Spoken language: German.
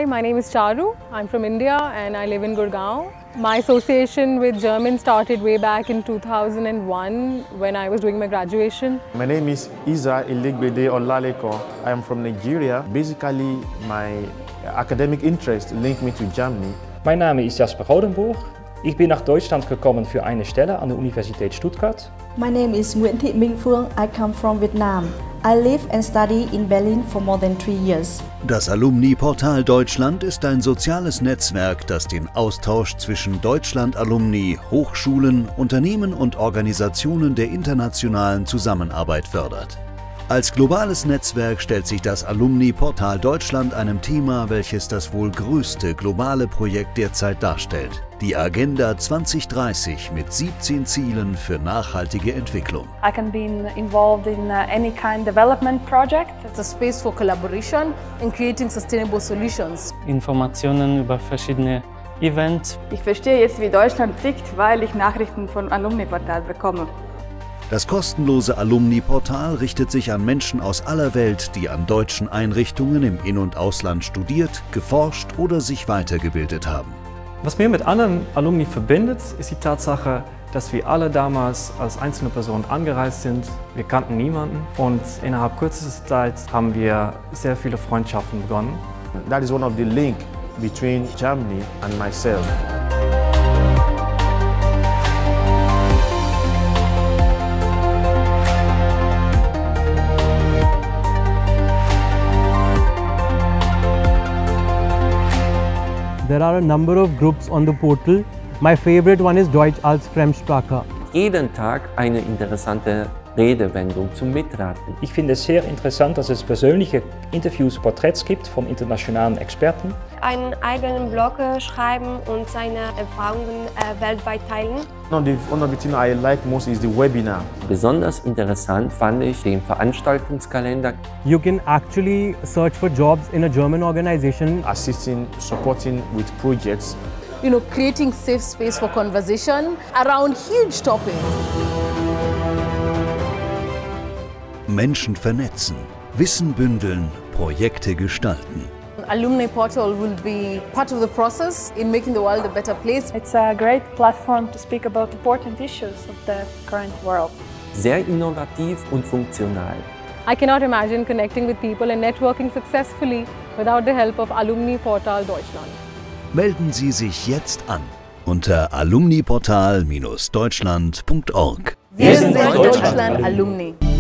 Hi, my name is Charu. I'm from India and I live in Gurgaon. My association with German started way back in 2001 when I was doing my graduation. My name is Isa Iligbede Olaleko. I am from Nigeria. Basically, my academic interest linked me to Germany. Mein Name ist Jasper Rodenburg. Ich bin nach Deutschland gekommen für eine Stelle an der Universität Stuttgart. My name is Nguyễn Thị Minh Phương. I come from Vietnam. I live and study in Berlin for more than 3 years. Das Alumni-Portal Deutschland ist ein soziales Netzwerk, das den Austausch zwischen Deutschland-Alumni, Hochschulen, Unternehmen und Organisationen der internationalen Zusammenarbeit fördert. Als globales Netzwerk stellt sich das Alumni-Portal Deutschland einem Thema, welches das wohl größte globale Projekt derzeit darstellt: die Agenda 2030 mit 17 Zielen für nachhaltige Entwicklung. I can be involved in any kind of development project. It's a space for collaboration and creating sustainable solutions. Informationen über verschiedene Events. Ich verstehe jetzt, wie Deutschland tickt, weil ich Nachrichten von Alumni-Portal bekomme. Das kostenlose Alumni-Portal richtet sich an Menschen aus aller Welt, die an deutschen Einrichtungen im In- und Ausland studiert, geforscht oder sich weitergebildet haben. Was mir mit anderen Alumni verbindet, ist die Tatsache, dass wir alle damals als einzelne Personen angereist sind. Wir kannten niemanden und innerhalb kürzester Zeit haben wir sehr viele Freundschaften begonnen. That is one of the links between Germany and myself. There are a number of groups on the portal. My favorite one is Deutsch als Fremdsprache. Jeden Tag eine interessante Redewendung zum Mitraten. Ich finde es sehr interessant, dass es persönliche Interviews, Porträts gibt von internationalen Experten. Einen eigenen Blog schreiben und seine Erfahrungen weltweit teilen. One of the things I like most is the webinar. Besonders interessant fand ich den Veranstaltungskalender. You can actually search for jobs in a German organization. Assisting, supporting with projects. Creating safe space for conversation around huge topics. Menschen vernetzen, Wissen bündeln, Projekte gestalten. Alumni Portal will be part of the process in making the world a better place. It's a great platform to speak about important issues of the current world. Sehr innovativ und funktional. I cannot imagine connecting with people and networking successfully without the help of Alumni Portal Deutschland. Melden Sie sich jetzt an unter alumniportal-deutschland.org. Wir sind Deutschland Alumni.